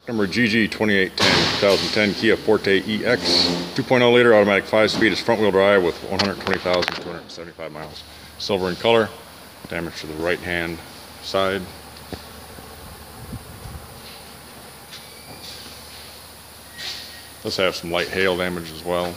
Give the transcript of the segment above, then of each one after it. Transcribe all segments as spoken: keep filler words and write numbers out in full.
Number G G twenty-eight ten, twenty ten Kia Forte E X, two point oh liter automatic five speed. Is front wheel drive with one hundred twenty thousand two hundred seventy-five miles. Silver in color. Damage to the right hand side. Does have some light hail damage as well.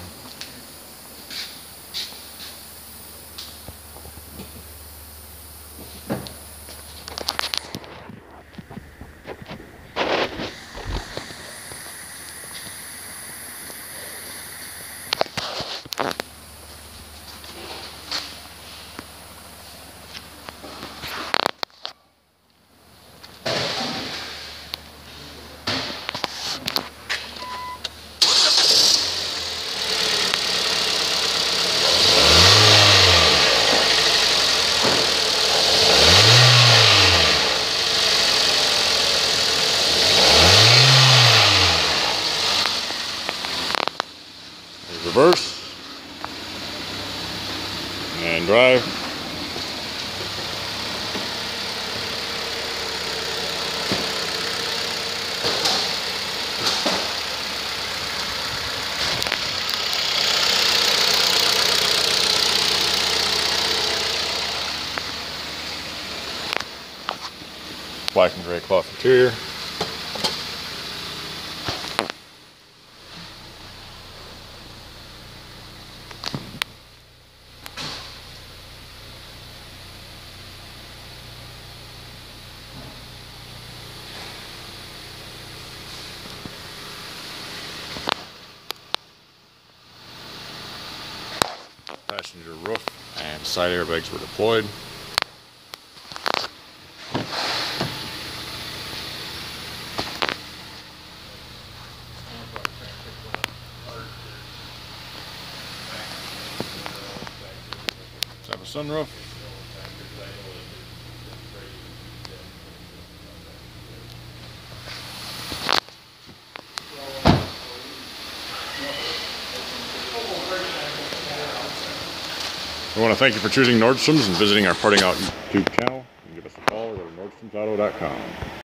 Reverse and drive. Black and gray cloth interior. Passenger roof and side airbags were deployed. Have a sunroof. We want to thank you for choosing Nordstrom's and visiting our Parting Out YouTube channel. You can give us a call or go to Nordstrom's Auto dot com.